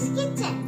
Kitchen.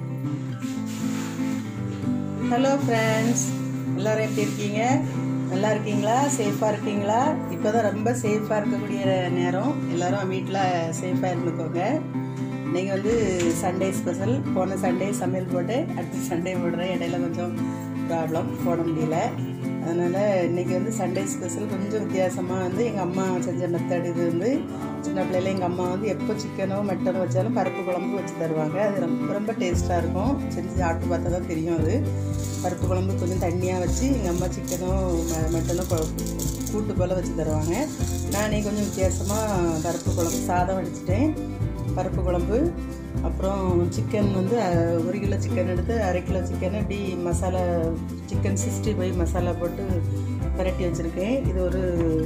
Hello friends, எல்லோரும் எப்படி இருக்கீங்க? நல்லா இருக்கீங்களா? சேஃபாக இருக்கீங்களா? இப்போ தான் ரொம்ப சேஃபாக இருக்கக்கூடிய நேரம். எல்லோரும் வீட்டில் சேஃபாக இருந்துக்கோங்க. இன்றைக்கி வந்து சண்டே ஸ்பெஷல். போன சண்டே சமையல் போட்டு அடுத்த சண்டே போடுறேன். இடையில கொஞ்சம் ப்ராப்ளம், போட முடியல. அதனால் இன்றைக்கி வந்து சண்டே ஸ்பெஷல் கொஞ்சம் வித்தியாசமாக வந்து எங்கள் அம்மா செஞ்ச மெத்தட். இது வந்து சின்ன பிள்ளைல எங்கள் அம்மா வந்து எப்போ சிக்கனோ மட்டனோ வச்சாலும் பருப்பு குழம்பு வச்சு தருவாங்க. அது ரொம்ப ரொம்ப டேஸ்ட்டாக இருக்கும். செஞ்சு சாப்பிட்டு பார்த்தா தான் தெரியும். அது பருப்பு குழம்பு கொஞ்சம் தண்ணியாக வச்சு எங்கள் அம்மா சிக்கனோ மட்டனோ கூட்டு போல் வச்சு தருவாங்க. நானே கொஞ்சம் வித்தியாசமாக பருப்பு குழம்பு சாதம் வடிச்சிட்டேன். பருப்பு குழம்பு, அப்புறம் சிக்கன் வந்து 1 கிலோ சிக்கன் எடுத்து 1/2 கிலோ சிக்கனை இப்படி மசாலா சிக்கன் 65 மசாலா போட்டு பரட்டி வச்சுருக்கேன். இது ஒரு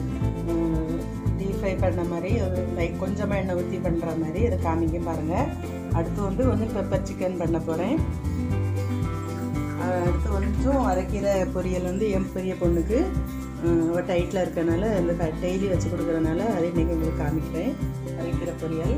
டீப் ஃப்ரை பண்ண மாதிரி, ஒரு கொஞ்சமாக எண்ணெய் ஊற்றி பண்ணுற மாதிரி இதை காமிக்க பாருங்கள். அடுத்து வந்து கொஞ்சம் பெப்பர் சிக்கன் பண்ண போகிறேன். அடுத்து கொஞ்சம் அரைக்கீரை பொரியல் வந்து என் பெரிய பொண்ணுக்கு அவள் டைட்டில் இருக்கனால இந்த டெய்லி வச்சு கொடுக்குறதுனால அதை இன்றைக்கி உங்களுக்கு காமிக்கிறேன். அரைக்கீரை பொரியல்,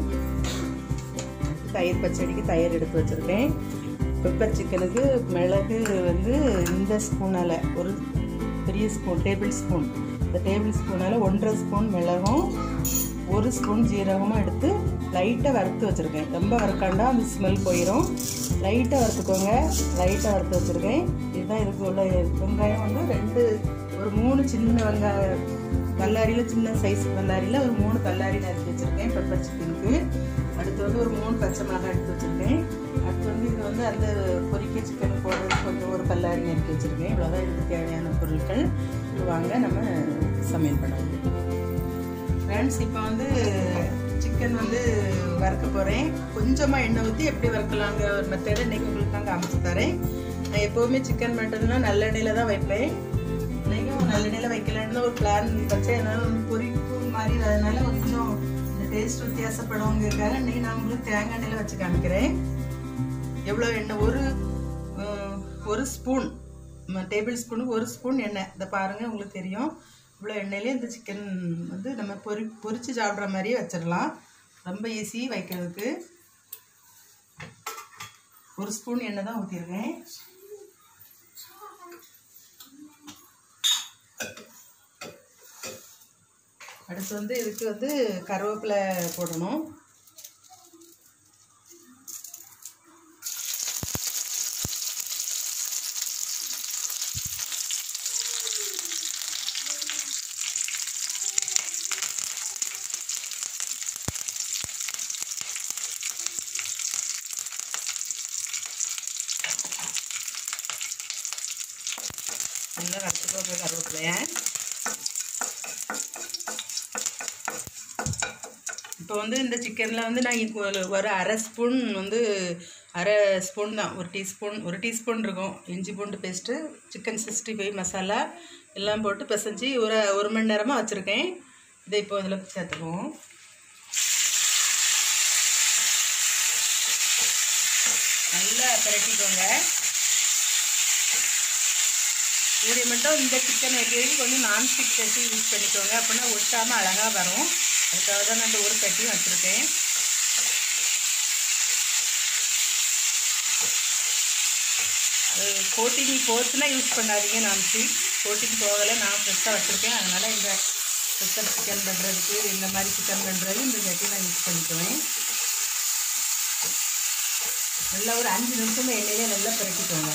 தயிர் பச்சடிக்கு தயிர் எடுத்து வச்சுருக்கேன். பெப்பர் சிக்கனுக்கு மிளகு வந்து இந்த ஸ்பூனால் ஒரு பெரிய ஸ்பூன் டேபிள் ஸ்பூன், இந்த டேபிள் ஸ்பூனால் 1.5 ஸ்பூன் மிளகும் 1 ஸ்பூன் ஜீரகமும் எடுத்து லைட்டாக வறுத்து வச்சுருக்கேன். ரொம்ப வறுக்காண்டா அந்த ஸ்மெல் போயிடும். லைட்டாக வறுத்துக்கோங்க. லைட்டாக வறுத்து வச்சுருக்கேன். இதுதான் இதுக்கு உள்ள வெங்காயம் வந்து ஒரு 3 சின்ன வெங்காயம் கல்லாரியில், சின்ன சைஸ் கல்லாரியில் ஒரு 3 கல்லாரி நறுக்கி வச்சுருக்கேன் பெப்பர் சிக்கனுக்கு. அடுத்து வந்து ஒரு 3 பச்சை மிளகாய் எடுத்து வச்சுருக்கேன். அடுத்து வந்து இது வந்து அந்த பொரிக்க சிக்கன் போடுறது கொஞ்சம் ஒரு கல்லாரி நறுக்கி வச்சுருக்கேன். இவ்வளோதான் இதுக்கு தேவையான பொருட்கள். வாங்க நம்ம சமையல் பண்ணலாம். ஃப்ரெண்ட்ஸ், இப்போ வந்து சிக்கன் வந்து வறுக்க போகிறேன். கொஞ்சமாக எண்ணெய் ஊற்றி எப்படி வறுக்கலாங்கிற ஒரு மெத்தடை இன்றைக்கி உங்களுக்கு நான் காமிச்சு தரேன். நான் எப்போவுமே சிக்கன் மட்டன்னா நல்லெண்ணெயில் தான் வைப்பேன். இன்றைக்கும் நல்லெண்ணெயில் வைக்கலான்னு ஒரு பிளான் வச்சேன். அதனால் வந்து பொரிப்பு மாதிரி அதனால கொஞ்சம் இந்த டேஸ்ட் வித்தியாசப்படுவோங்கிறதுக்காக இன்றைக்கி நான் உங்களுக்கு தேங்காய் எண்ணெயில் வச்சு காமிக்கிறேன். எவ்வளோ எண்ணெய்? ஒரு ஸ்பூன், டேபிள் ஸ்பூனுக்கு 1 ஸ்பூன் எண்ணெய். இதை பாருங்கள், உங்களுக்கு தெரியும். இவ்வளோ எண்ணெயிலே இந்த சிக்கன் வந்து நம்ம பொரித்து சாப்பிட்ற மாதிரியே வச்சிடலாம். ரொம்ப ஈஸி வைக்கிறதுக்கு. 1 ஸ்பூன் எண்ணெய் தான் ஊற்றிருக்கேன். அடுத்து வந்து இதுக்கு வந்து கருவேப்பிலை போடணும். நல்லா வறுத்துக்கோங்க கருவேப்பிலையை. இப்போ வந்து இந்த சிக்கனில் வந்து நான் ஒரு 1/2 ஸ்பூன் வந்து 1/2 ஸ்பூன் தான், ஒரு டீஸ்பூன் இருக்கும் இஞ்சி பூண்டு பேஸ்ட்டு, சிக்கன் 65 மசாலா எல்லாம் போட்டு பிசைஞ்சு ஒரு 1 மணி நேரமாக வச்சுருக்கேன். இதை இப்போ இதில் சேர்த்துக்குவோம். நல்லா பிரட்டிக்கோங்க. இது மட்டும் இந்த சிக்கன் வைக்கிறதுக்கு கொஞ்சம் நான்ஸ்டிக் சட்டி யூஸ் பண்ணிக்கோங்க. அப்படின்னா ஒட்டாமல் அழகாக வரும். அதுக்காக தான் நான் இந்த ஒரு சட்டியும் வச்சுருக்கேன். அது கோட்டிங் போச்சுன்னா யூஸ் பண்ணாதீங்க. நான்ஸ்டிக் கோட்டிங் போகலை, நான் ஃப்ரெஷ்ஷாக வச்சுருக்கேன். அதனால் இந்த பெப்பர் சிக்கன் பண்ணுறதுக்கு, இந்த மாதிரி சிக்கன் பண்ணுறது இந்த சட்டி நான் யூஸ் பண்ணிக்குவேன். நல்லா ஒரு 5 நிமிஷம் எண்ணெயிலே நல்லா பிரட்டிக்கோங்க.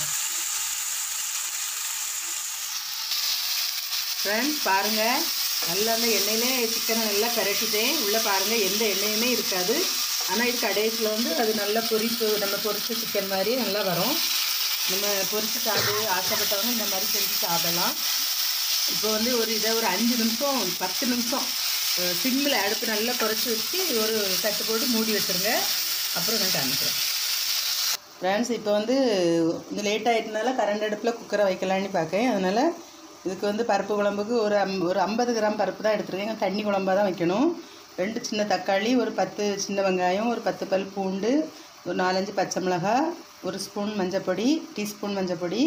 ஃப்ரெண்ட்ஸ் பாருங்கள், நல்லா அந்த எண்ணெயிலே சிக்கனை நல்லா பிரட்டிட்டேன். உள்ளே பாருங்கள், எந்த எண்ணெயுமே இருக்காது. ஆனால் இது கடைசியில் வந்து அது நல்லா நம்ம பொரிச்ச சிக்கன் மாதிரி நல்லா வரும். நம்ம பொரிச்சு சாப்பிட்டு ஆசைப்பட்டவங்க இந்த மாதிரி செஞ்சு சாப்பிடலாம். இப்போ வந்து ஒரு 5 நிமிஷம் 10 நிமிஷம் சிம்மில் அடுப்பு நல்லா குறைச்சி வச்சு ஒரு தட்டு போட்டு மூடி வச்சுருங்க. அப்புறம் நான் காமிக்கிறேன். ஃப்ரெண்ட்ஸ், இப்போ வந்து இந்த லேட் ஆகிட்டனால கரண்ட் அடுப்பில் குக்கரை வைக்கலான்னு பார்க்கேன். அதனால் இதுக்கு வந்து பருப்பு குழம்புக்கு ஒரு 50 கிராம் பருப்பு தான் எடுத்துருக்கேன். தண்ணி குழம்பாக தான் வைக்கணும். 2 சின்ன தக்காளி, ஒரு 10 சின்ன வெங்காயம், ஒரு 10 பல் பூண்டு, ஒரு 4-5 பச்சை மிளகாய், 1 ஸ்பூன் மஞ்சப்பொடி, டீஸ்பூன் மஞ்சப்பொடி,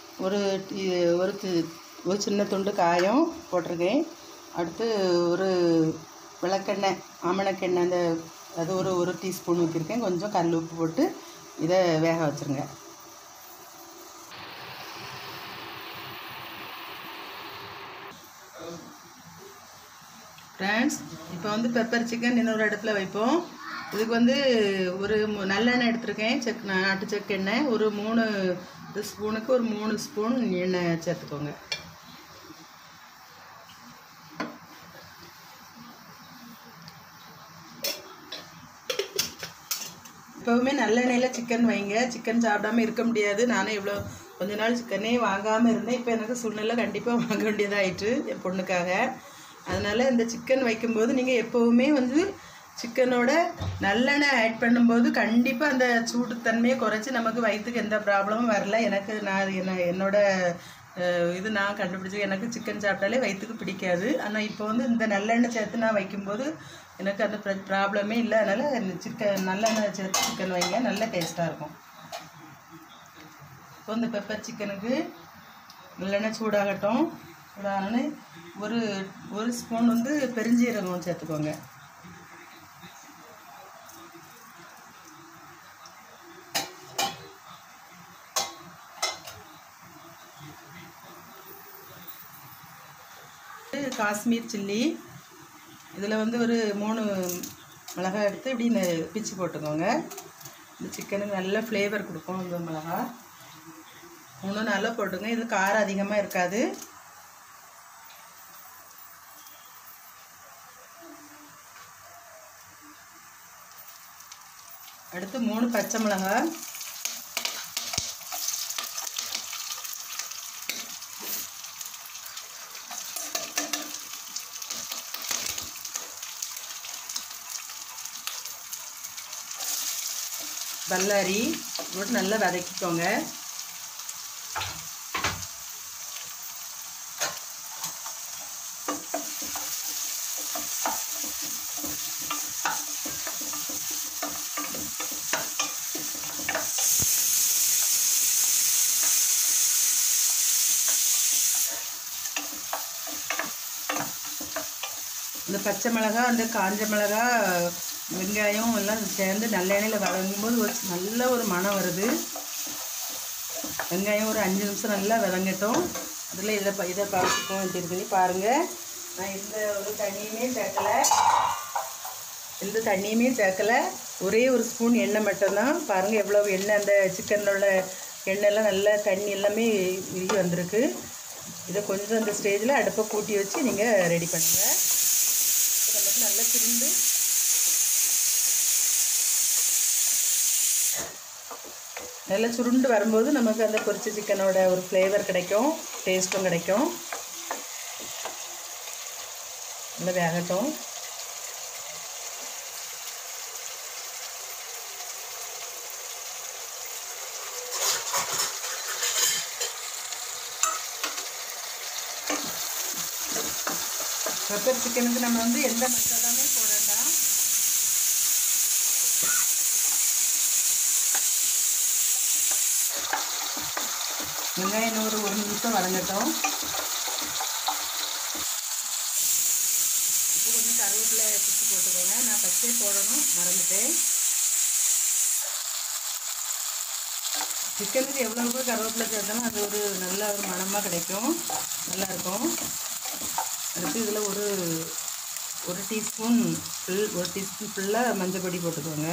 ஒரு சின்ன துண்டு காயம் போட்டிருக்கேன். அடுத்து ஒரு விளக்கெண்ணெய், ஆமணக்கெண்ணெய், அது ஒரு டீஸ்பூன் ஊற்றிருக்கேன். கொஞ்சம் கல் உப்பு போட்டு இதை வேக வச்சுருங்க. ஃப்ரெண்ட்ஸ், இப்போ வந்து பெப்பர் சிக்கன் இன்னொரு இடத்துல வைப்போம். இதுக்கு வந்து ஒரு நல்லெண்ணெய் எடுத்துருக்கேன், நாட்டு செக்கெண்ணெய். ஒரு 3 ஸ்பூனுக்கு ஒரு 3 ஸ்பூன் எண்ணெய் சேர்த்துக்கோங்க. எப்போவுமே நல்லெண்ணெயில் சிக்கன் வைங்க. சிக்கன் சாப்பிடாமல் இருக்க முடியாது. நானும் எவ்வளோ கொஞ்ச நாள் சிக்கனே வாங்காமல் இருந்தேன். இப்போ எனக்கு சூழ்நிலை கண்டிப்பாக வாங்க வேண்டியதாகிட்டு என் பொண்ணுக்காக. அதனால் இந்த சிக்கன் வைக்கும்போது நீங்கள் எப்போவுமே வந்து சிக்கனோட நல்லெண்ணெய் ஆட் பண்ணும்போது கண்டிப்பாக அந்த சூட்டுத்தன்மையை குறைச்சி நமக்கு வயிற்றுக்கு எந்த ப்ராப்ளமும் வரல. என்னோட இது நான் கண்டுபிடிச்சி எனக்கு சிக்கன் சாப்பிட்டாலே வயிற்றுக்கு பிடிக்காது. ஆனால் இப்போ வந்து இந்த நல்லெண்ணெய் சேர்த்து நான் வைக்கும்போது எனக்கு அந்த ப்ராப்ளமே இல்லை. அதனால் நல்லெண்ணெய் சேர்த்து சிக்கன் வைங்க, நல்ல டேஸ்ட்டாக இருக்கும். இப்போ இந்த பெப்பர் சிக்கனுக்கு நல்லெண்ணெய் சூடாகட்டும். சூடாகணுன்னு ஒரு ஸ்பூன் வந்து பெருஞ்சீரகம் சேர்த்துக்கோங்க. காஷ்மீர் சில்லி, இதில் வந்து ஒரு 3 மிளகாய் எடுத்து இப்படி பிச்சு போட்டுக்கோங்க. இந்த சிக்கனுக்கு நல்ல ஃப்ளேவர் கொடுக்கும் இந்த மிளகாய். 3 நல்லா போட்டுங்க. இது காரம் அதிகமாக இருக்காது. அடுத்து 3 பச்சை மிளகாய், பல்லாரி போட்டு நல்லா வதக்கிக்கோங்க. இந்த பச்சை மிளகாய், அந்த காஞ்ச மிளகாய், வெங்காயம் எல்லாம் சேர்ந்து நல்லெண்ணெயில் வதங்கும்போது நல்ல ஒரு மணம் வருது. வெங்காயம் ஒரு 5 நிமிஷம் நல்லா வதங்கட்டும். அதில் இதை பார்த்துக்கோம் வச்சுட்டு பண்ணி பாருங்கள். நான் எந்த ஒரு தண்ணியுமே சேர்க்கலை. ஒரே ஒரு ஸ்பூன் எண்ணெய் மட்டும்தான். பாருங்கள் எவ்வளோ எண்ணெய், அந்த சிக்கனில் உள்ள எண்ணெயெல்லாம் நல்லா தண்ணி எல்லாமே இறுகி வந்திருக்கு. இதை கொஞ்சம் அந்த ஸ்டேஜில் அடுப்பை கூட்டி வச்சு நீங்கள் ரெடி பண்ணுங்கள். நமக்கு நல்லா சுருண்டு நல்லா சுருண்டு வரும்போது நமக்கு அந்த பொரிச்ச சிக்கனோட ஒரு ஃப்ளேவர் கிடைக்கும், டேஸ்ட்டும் கிடைக்கும். நல்லா வேகட்டும். பெப்பர் சிக்கனுக்கு நம்ம வந்து எந்த மசாலாமே போட வேண்டாம். வெங்காயம் ஒரு 1 நிமிஷம் வதங்கட்டும். இப்போ கொஞ்சம் கருவேப்பிலை பிச்சு போட்டுக்கோங்க. நான் ஃபஸ்ட்டே போடணும் மறந்துட்டேன். சிக்கனுக்கு எவ்வளோக்கோ கருவேப்பிலை சேர்த்தாலும் அது ஒரு நல்ல ஒரு மணமாக கிடைக்கும், நல்லாயிருக்கும். அடுத்து இதில் ஒரு டீஸ்பூன் ஃபுல்லாக மஞ்சள் பொடி போட்டுக்கோங்க.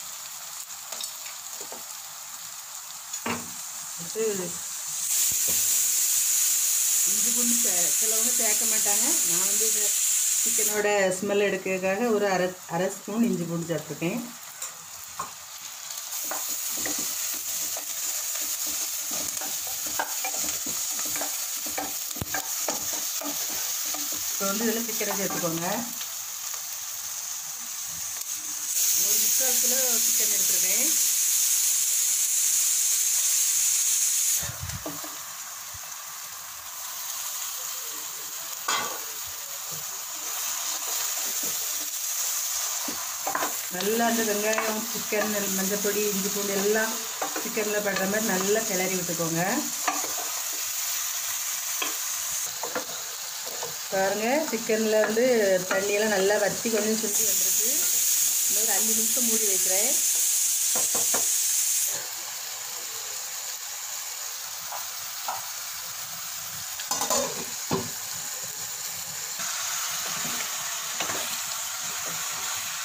அடுத்து இஞ்சி பூண்டு சிலவங்க சேர்க்க மாட்டாங்க. நான் வந்து இந்த சிக்கனோட ஸ்மெல் எடுக்கிறதுக்காக ஒரு அரை ஸ்பூன் இஞ்சி பூண்டு சேர்த்துருக்கேன். இப்போ வந்து இதில் சிக்கனை சேர்த்துக்கோங்க. 1/4 கிலோ சிக்கன் எடுத்துருக்கேன். நல்லா அந்த வெங்காயம், சிக்கன், மஞ்சப்பொடி, இஞ்சி பூண்டு எல்லாம் சிக்கனில் படுற மாதிரி நல்லா கிளறி விட்டுக்கோங்க. பாருங்கள், சிக்கனில் வந்து தண்ணியெல்லாம் நல்லா வற்றி கொஞ்சம் சுண்டி வந்துருக்கு. இன்னொரு 5 நிமிஷம் மூடி வைக்கிறேன்.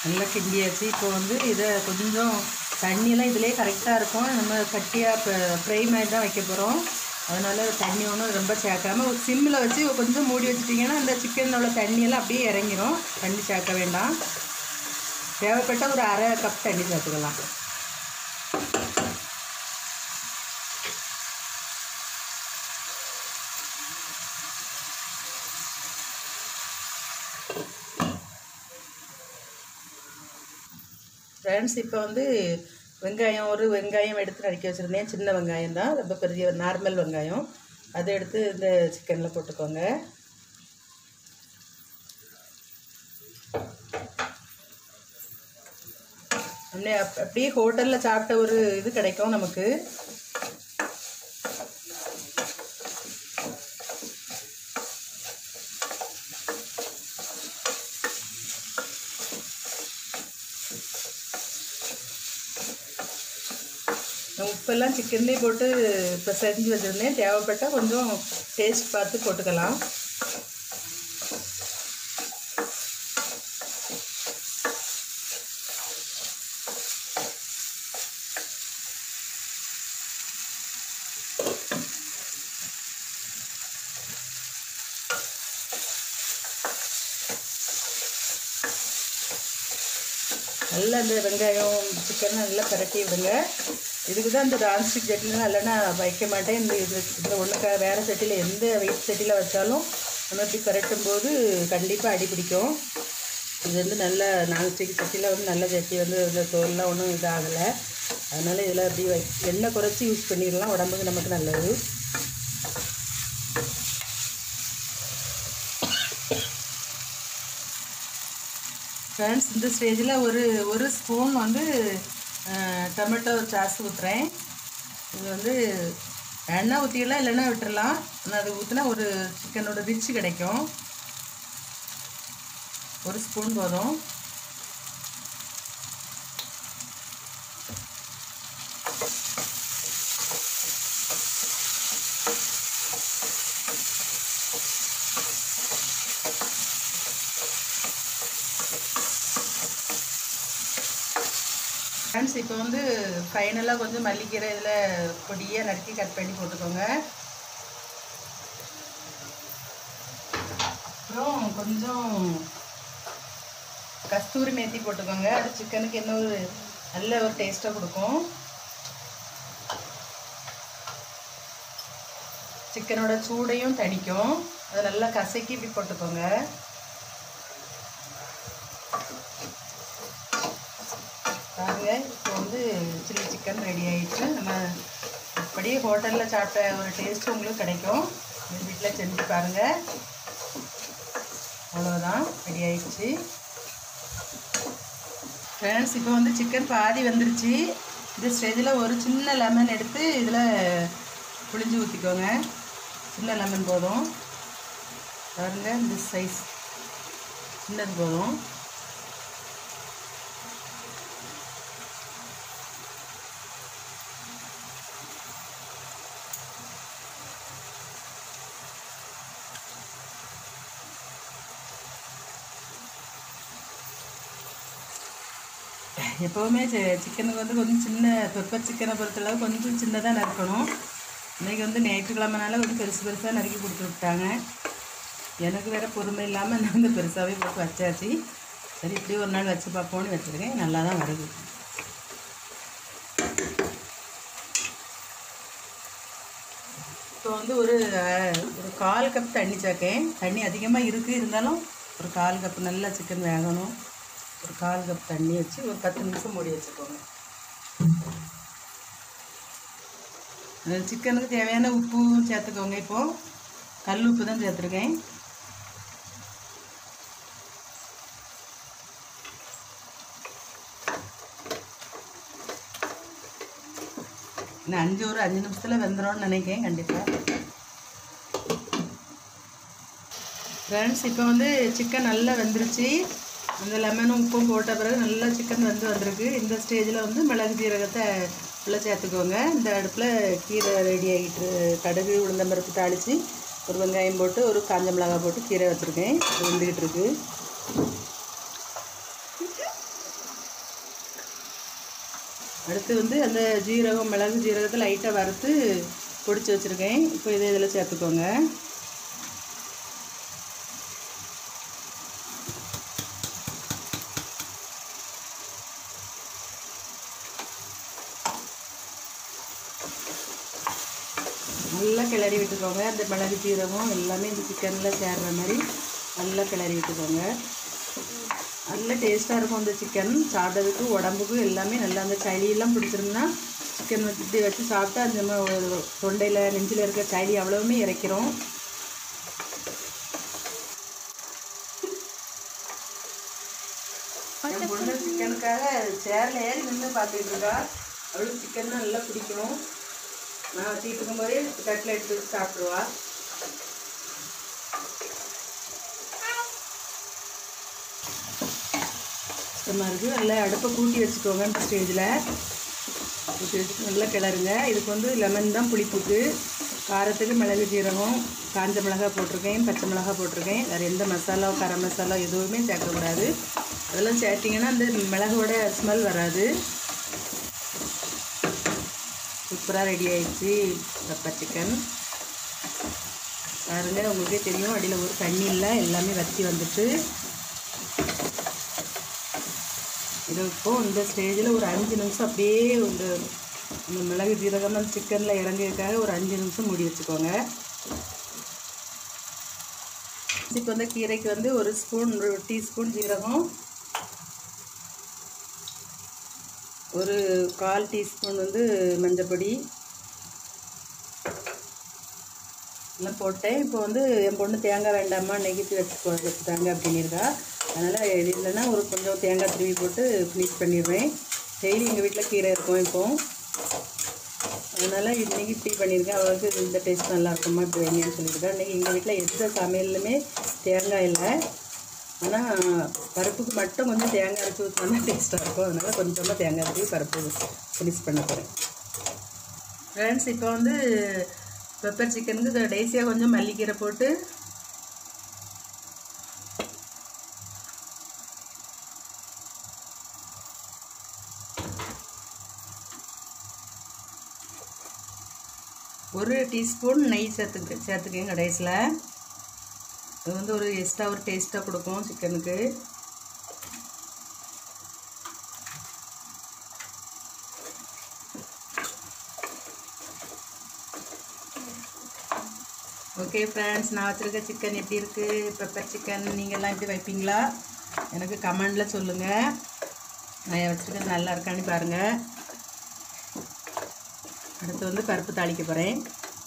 நல்லா கிண்டியாச்சு. இப்போ வந்து இதை கொஞ்சம் தண்ணியெல்லாம் இதிலே கரெக்டாக இருக்கும். நம்ம கட்டியாக ஃப்ரை மாதிரி தான் வைக்க போகிறோம். அதனால் தண்ணி ஒன்றும் ரொம்ப சேர்க்காம ஒரு சிம்மில் வச்சு கொஞ்சம் மூடி வச்சுட்டிங்கன்னா அந்த சிக்கனில் உள்ள தண்ணியெல்லாம் அப்படியே இறங்கிடும். தண்ணி சேர்க்க வேண்டாம். தேவைப்பட்ட ஒரு அரை கப் தண்ணி சேர்த்துக்கலாம். ஃப்ரெண்ட்ஸ், இப்போ வந்து ஒரு வெங்காயம் எடுத்து நறுக்கி வச்சுருந்தேன். சின்ன வெங்காயம் தான், ரொம்ப பெரிய நார்மல் வெங்காயம். அதை எடுத்து இந்த சிக்கனில் போட்டுக்கோங்க. அப்படியே ஹோட்டலில் சாப்பிட்ட ஒரு இது கிடைக்கும் நமக்கு. உப்பெல்லாம் சிக்கன்லேயே போட்டு இப்போ செஞ்சு வச்சுருந்தேன். தேவைப்பட்டால் கொஞ்சம் டேஸ்ட் பார்த்து போட்டுக்கலாம். நல்லா இந்த வெங்காயம் சிக்கன் நல்லா பரட்டி விடுங்க. இதுக்கு தான் இந்த நான்ஸ்டிக் சட்டிலாம் இல்லைன்னா வைக்க மாட்டேன். இந்த ஒன்றுக்காக வேறு சட்டியில் எந்த வெயிட் சட்டியில் வச்சாலும் நம்ம இப்படி பரட்டும் போது கண்டிப்பாக அடி பிடிக்கும். இது வந்து நல்ல நான்ஸ்டிக் சட்டியில் வந்து நல்ல சட்டி வந்து இந்த தோல்லாம் ஒன்றும் இதாகலை. அதனால் இதில் அப்படி எண்ணெய் குறைச்சி யூஸ் பண்ணிடலாம். உடம்புக்கு நமக்கு நல்லது. ஃப்ரெண்ட்ஸ், இந்த ஸ்டேஜில் ஒரு ஸ்பூன் வந்து டொமேட்டோ சாஸ் ஊற்றுறேன். இது வந்து எண்ணெய் ஊற்றிடலாம், இல்லைன்னா விட்டுடலாம். ஆனால் அது ஊற்றினா ஒரு சிக்கனோட ரிச்சு கிடைக்கும். ஒரு ஸ்பூன் போதும். ஃப்ரெண்ட்ஸ், இப்போ வந்து ஃபைனலாக கொஞ்சம் மல்லிக்கீரை இதில் பொடியாக நறுக்கி கட் பண்ணி போட்டுக்கோங்க. அப்புறம் கொஞ்சம் கஸ்தூரி மேத்தி போட்டுக்கோங்க. அது சிக்கனுக்கு என்ன ஒரு நல்ல ஒரு டேஸ்ட்டாக கொடுக்கும். சிக்கனோட சூடையும் தணிக்கும். அதை நல்லா கசக்கி இப்படி போட்டுக்கோங்க. பாருங்க, இப்போ வந்து சில்லி சிக்கன் ரெடி ஆகிடுச்சு. நம்ம அப்படியே ஹோட்டலில் சாப்பிட்ட ஒரு டேஸ்ட்டு உங்களுக்கு கிடைக்கும். வீட்டில் செஞ்சு பாருங்கள். அவ்வளோதான், ரெடி ஆகிடுச்சு. ஃப்ரெண்ட்ஸ், இப்போ வந்து சிக்கன் பாதி வந்துருச்சு. இந்த ஸ்டேஜில் ஒரு சின்ன லெமன் எடுத்து இதில் புளிஞ்சு ஊற்றிக்கோங்க. சின்ன லெமன் போதும். பாருங்க, இந்த சைஸ் சின்னது போதும். எப்போவுமே சிக்கனுக்கு வந்து கொஞ்சம் சின்ன பெப்பர் சிக்கனை பொறுத்தளவு கொஞ்சம் சின்னதாக நறுக்கணும். இன்றைக்கி வந்து ஞாயிற்றுக்கிழமைனால கொஞ்சம் பெருசாக நறுக்கி கொடுத்து விட்டாங்க. எனக்கு வேறு பொறுமை இல்லாமல் நான் வந்து பெருசாகவே போட்டு வச்சாச்சு. சரி, இப்படி ஒரு நாள் வச்சு பார்ப்போன்னு வச்சுருக்கேன். நல்லா தான் வருது. இப்போ வந்து ஒரு 1/4 கப் தண்ணி சேர்க்கேன். தண்ணி அதிகமாக இருக்குது, இருந்தாலும் ஒரு 1/4 கப் நல்லா சிக்கன் வேகணும். ஒரு 1/4 கப் தண்ணி வச்சு ஒரு 10 நிமிஷம் மூடி வச்சுக்கோங்க. சிக்கனுக்கு தேவையான உப்பு சேர்த்துக்கோங்க. இப்போது கல் உப்பு தான் சேர்த்துருக்கேன். இன்னும் ஒரு 5 நிமிஷத்தில் வெந்துடும்னு நினைக்கிறேன் கண்டிப்பாக. ஃப்ரெண்ட்ஸ், இப்போ வந்து சிக்கன் நல்லா வெந்துருச்சு. அந்த லெமனும் உப்பும் போட்ட பிறகு நல்லா சிக்கன் வந்திருக்கு. இந்த ஸ்டேஜில் வந்து மிளகு ஜீரகத்தை உள்ளே சேர்த்துக்கோங்க. இந்த அடுப்பில் கீரை ரெடி ஆகிட்டு, கடுகு உளுந்தம்பருப்பு தாளித்து ஒரு வெங்காயம் போட்டு ஒரு காஞ்ச மிளகாய் போட்டு கீரை வச்சுருக்கேன். வெந்துக்கிட்டு இருக்கு. அடுத்து வந்து அந்த ஜீரகம், மிளகு ஜீரகத்தை லைட்டாக வறுத்து பொடிச்சு வச்சுருக்கேன். இப்போ இதை இதில் சேர்த்துக்கோங்க. நல்லா கிளறி விட்டுக்கோங்க. அந்த மிளகு ஜீரகம் எல்லாமே இந்த சிக்கனில் சேர்ற மாதிரி நல்லா கிளறி விட்டுக்கோங்க. நல்ல டேஸ்ட்டாக இருக்கும் அந்த சிக்கன். சாப்பிட்றதுக்கு உடம்புக்கு எல்லாமே நல்லா அந்த சளியெல்லாம் பிடிச்சிருந்தா சிக்கன் இப்படி வச்சு சாப்பிட்டா அந்த தொண்டையில் நெஞ்சில் இருக்க சளி அவ்வளவுமே இறக்கிறோம். என் பொண்ணு சிக்கனுக்காக சேரில் ஏறி நின்று பார்த்துக்கிட்டு இருக்கா. அவளுக்கு சிக்கன் தான் நல்லா பிடிக்கும். நான் வச்சுக்கிட்டு இருக்கும்போதே கட்டில் எடுத்து வச்சு சாப்பிடுவா. கஷ்டமாக இருக்குது. நல்லா அடுப்பை கூட்டி வச்சுக்கோங்க. இந்த ஸ்டேஜில் கூட்டி வச்சுட்டு நல்லா கிளறுங்க. இதுக்கு வந்து லெமன் தான் புளிப்புக்கு. காரத்துக்கு மிளகு ஜீரகம், காஞ்ச மிளகாய் போட்டிருக்கேன், பச்சை மிளகாய் போட்டிருக்கேன். வேறு எந்த மசாலா, கரம் மசாலா எதுவுமே சேர்க்கக்கூடாது. அதெல்லாம் சேர்த்திங்கன்னா அந்த மிளகோட ஸ்மெல் வராது. சூப்பராக ரெடி ஆகிடுச்சு பெப்பர் சிக்கன். பாருங்கள், உங்களுக்கே தெரியும் அடியில் ஒரு தண்ணி இல்லை, எல்லாமே வற்றி வந்துட்டு. இது இப்போது இந்த ஸ்டேஜில் ஒரு 5 நிமிஷம் அப்படியே இந்த மிளகு ஜீரகம் அந்த சிக்கனில் இறங்கிறதுக்காக ஒரு 5 நிமிஷம் மூடி வச்சுக்கோங்க. இப்போ வந்து கீரைக்கு வந்து ஒரு டீஸ்பூன் ஜீரகம், ஒரு 1/4 டீஸ்பூன் வந்து மஞ்சப்பொடி எல்லாம் போட்டேன். இப்போ வந்து என் பொண்ணு தேங்காய் வேண்டாமா நெகிழ்த்தி வச்சுட்டாங்க அப்படின்னிருக்கா. அதனால் இது இல்லைன்னா ஒரு கொஞ்சம் தேங்காய் திருவி போட்டு ஃபினிஷ் பண்ணிடுவேன். டெய்லி எங்கள் வீட்டில் கீரை இருக்கும் இப்போது. அதனால் இன்றைக்கி இப்படி பண்ணியிருக்கேன். அவளுக்கு இந்த டேஸ்ட் நல்லா இருக்குமா இப்படி வைங்கன்னு சொல்லியிருக்கேன். இன்றைக்கி எங்கள் வீட்டில் எந்த சமையல்லுமே தேங்காய் இல்லை. ஆனால் பருப்புக்கு மட்டும் கொஞ்சம் தேங்காய் அரைச்சி ஊற்றினா டேஸ்ட்டாக இருக்கும். அதனால் கொஞ்சமாக தேங்காய் அரைச்சி பருப்பு ஃபினிஷ் பண்ண போகிறேன். ஃப்ரெண்ட்ஸ், இப்போ வந்து பெப்பர் சிக்கனுக்கு கடைசியாக கொஞ்சம் மல்லிக்கீரை போட்டு ஒரு டீஸ்பூன் நெய் சேர்த்துக்கேன் கடைசியில். அது வந்து ஒரு எக்ஸ்ட்ரா ஒரு டேஸ்ட்டாக கொடுக்கும் சிக்கனுக்கு. ஓகே ஃப்ரெண்ட்ஸ், நான் வச்சுருக்க சிக்கன் எப்படி இருக்குது? பெப்பர் சிக்கன் நீங்கள்லாம் எப்படி வைப்பீங்களா? எனக்கு கமெண்டில் சொல்லுங்கள். நான் வச்சுருக்கிறது நல்லா இருக்கான்னு பாருங்கள். அடுத்து வந்து பருப்பு தாளிக்க போகிறேன்.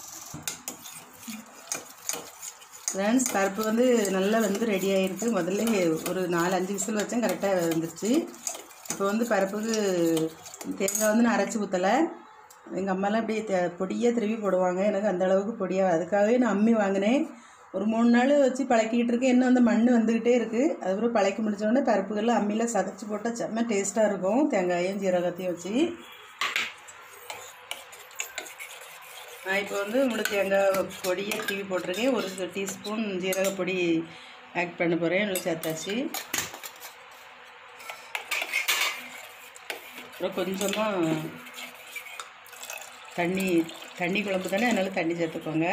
ஃப்ரெண்ட்ஸ், பருப்பு வந்து நல்லா வந்து ரெடி ஆகிருக்கு. முதல்ல ஒரு 4-5 விசில் வச்சேன், கரெக்டாக வந்துருச்சு. இப்போ வந்து பருப்புக்கு தேங்காய் வந்து நான் அரைச்சி ஊற்றலை. எங்கள் அம்மாலாம் அப்படியே பொடியாக திருவி போடுவாங்க. எனக்கு அந்த அளவுக்கு பொடியாக, அதுக்காகவே நான் அம்மி வாங்கினேன். ஒரு 3 நாள் வச்சு பழக்கிக்கிட்டு இருக்கேன். இன்னும் அந்த மண் வந்துக்கிட்டே இருக்குது. அதுக்கப்புறம் பழக்கி முடித்தோடனே பருப்புகள்லாம் அம்மியில் சதைச்சி போட்டால் செம்ம டேஸ்ட்டாக இருக்கும். தேங்காயும் ஜீரகத்தையும் வச்சு நான் இப்போ வந்து முழு தேங்காய் பொடியை தீவி போட்டிருக்கேன். ஒரு டீஸ்பூன் ஜீரக பொடி ஆட் பண்ண போகிறேன். நல்லா சேர்த்தாச்சு. அப்புறம் கொஞ்சமாக தண்ணி குழம்பு தானே, அதனால் தண்ணி சேர்த்துக்கோங்க.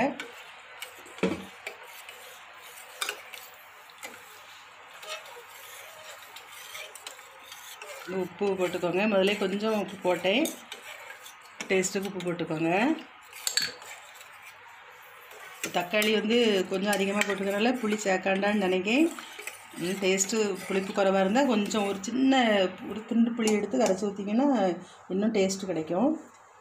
உப்பு போட்டுக்கோங்க. முதல்ல கொஞ்சம் உப்பு போட்டேன். டேஸ்ட்டுக்கு உப்பு போட்டுக்கோங்க. தக்காளி வந்து கொஞ்சம் அதிகமாக போட்டுக்கிறனால புளி சேர்க்காண்டான்னு நினைக்கேன். டேஸ்ட்டு புளிப்பு குறைவாக இருந்தால் கொஞ்சம் ஒரு துண்டு புளி எடுத்து கரைச்சி ஊற்றிங்கன்னா இன்னும் டேஸ்ட்டு கிடைக்கும்.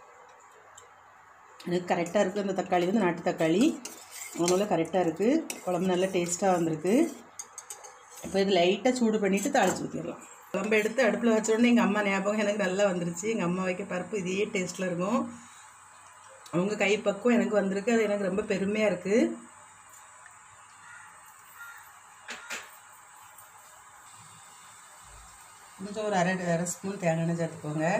எனக்கு கரெக்டாக இருக்குது. அந்த தக்காளி வந்து நாட்டு தக்காளி, அதனால் கரெக்டாக இருக்குது. குழம்பு நல்லா டேஸ்ட்டாக வந்திருக்கு. இப்போ இது லைட்டாக சூடு பண்ணிவிட்டு தாளித்து ஊற்றிடலாம். குழம்பு எடுத்து அடுப்பில் வச்ச உடனே எங்கள் அம்மா ஞாபகம் எனக்கு நல்லா வந்துருச்சு. எங்கள் அம்மா வைக்க பருப்பு இதே டேஸ்ட்டில் இருக்கும். அவங்க கை பக்குவம் எனக்கு வந்திருக்கு. அது எனக்கு ரொம்ப பெருமையாக இருக்குது. கொஞ்சம் ஒரு அரை ஸ்பூன் தேங்காய் எண்ணெய் சேர்த்துக்கோங்க.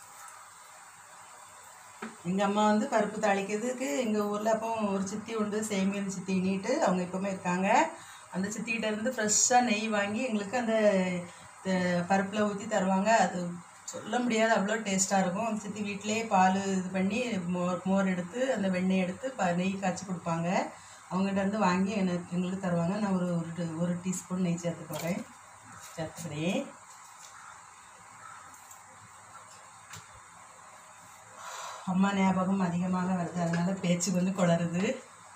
எங்கள் அம்மா வந்து பருப்பு தாளிக்கிறதுக்கு எங்கள் ஊரில் அப்போ ஒரு சித்தி உண்டு, சேமியன் சித்தின்னிட்டு. அவங்க எப்போவுமே இருக்காங்க. அந்த சித்திகிட்ட இருந்து ஃப்ரெஷ்ஷாக நெய் வாங்கி எங்களுக்கு அந்த பருப்பில் ஊற்றி தருவாங்க. அது சொல்ல முடியாது, அவ்வளோ டேஸ்ட்டாக இருக்கும். சித்தி வீட்டிலே பால் இது பண்ணி மோர் எடுத்து அந்த வெண்ணெய் எடுத்து நெய் காய்ச்சி கொடுப்பாங்க. அவங்ககிட்ட வந்து வாங்கி எங்களுக்கு தருவாங்க. நான் ஒரு டீஸ்பூன் நெய் சேர்த்துக்கிறேன். அம்மா ஞாபகம் அதிகமாக வருது, அதனால் பேச்சு கொஞ்சம் குளறுது.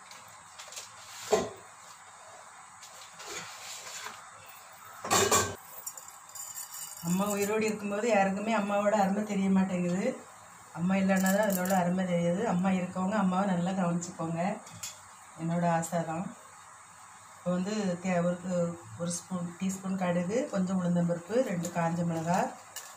அம்மா உயிரோடு இருக்கும்போது யாருக்குமே அம்மாவோட அருமை தெரிய மாட்டேங்குது. அம்மா இல்லைன்னா தான் அதோட அருமை தெரியுது. அம்மா இருக்கவங்க அம்மாவை நல்லா கவனிச்சுக்கோங்க, என்னோடய ஆசை தான். இப்போ வந்து ஒரு டீஸ்பூன் கடுகு, கொஞ்சம் உளுந்தம்பருப்பு, 2 காஞ்ச மிளகாய்,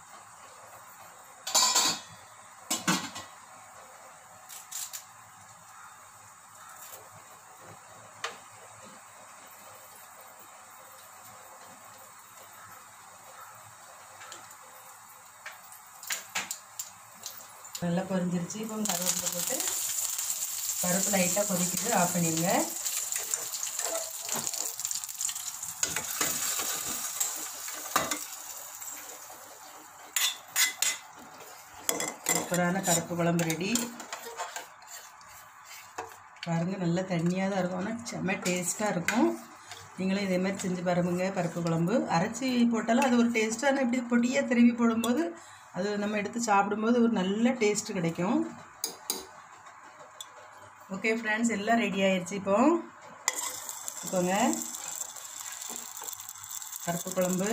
நல்லா பொரிஞ்சிருச்சு. இப்போ கருவேப்பிலை போட்டு பருப்பு லைட்டாக கொதிக்குது, ஆஃப் பண்ணிடுங்க. சூப்பரான பருப்பு குழம்பு ரெடி. பாருங்கள், நல்லா தண்ணியாக தான் இருக்கும், ஆனால் செம்ம டேஸ்ட்டாக இருக்கும். நீங்களும் இதே மாதிரி செஞ்சு பாருங்க. பருப்பு குழம்பு அரைச்சி போட்டாலும் அது ஒரு டேஸ்ட்டான, இப்படி பொடியாக திருவி போடும்போது அது நம்ம எடுத்து சாப்பிடும்போது ஒரு நல்ல டேஸ்ட்டு கிடைக்கும். ஓகே ஃப்ரெண்ட்ஸ், எல்லாம் ரெடி ஆயிடுச்சு. இப்போங்க பருப்பு குழம்பு,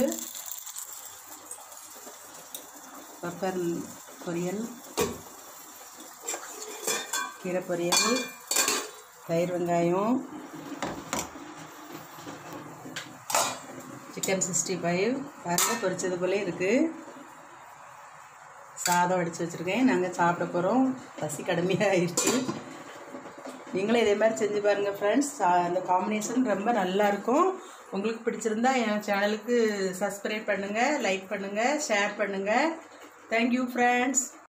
பெப்பர் பொரியல், கீரை பொரியல், தயிர் வெங்காயம், சிக்கன் 65 பாருங்கள், பொரிச்சது போலே இருக்குது. சாதம் வடித்து வச்சுருக்கேன். நாங்கள் சாப்பிட போகிறோம். பசி கடுமையாக ஆயிடுச்சு. நீங்களும் இதே மாதிரி செஞ்சு பாருங்கள் ஃப்ரெண்ட்ஸ். அந்த காம்பினேஷன் ரொம்ப நல்லாயிருக்கும். உங்களுக்கு பிடிச்சிருந்தா என் சேனலுக்கு சப்ஸ்கிரைப் பண்ணுங்கள், லைக் பண்ணுங்கள், ஷேர் பண்ணுங்கள். Thank you friends.